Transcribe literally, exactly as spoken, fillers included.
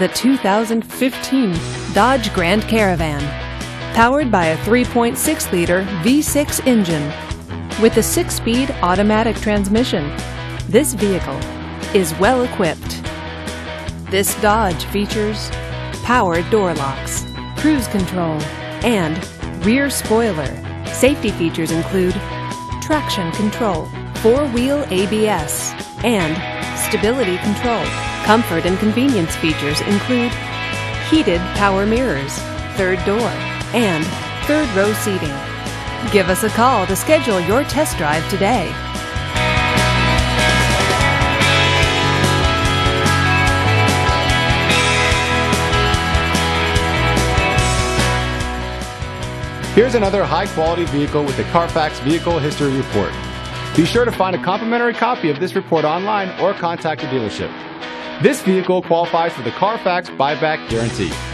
the two thousand fifteen Dodge Grand Caravan. Powered by a three point six liter V six engine with a six-speed automatic transmission, this vehicle is well equipped. This Dodge features power door locks, cruise control, and rear spoiler. Safety features include traction control, four-wheel A B S, and stability control. Comfort and convenience features include heated power mirrors, third door, and third row seating. Give us a call to schedule your test drive today. Here's another high-quality vehicle with the Carfax Vehicle History Report. Be sure to find a complimentary copy of this report online or contact the dealership. This vehicle qualifies for the Carfax Buyback Guarantee.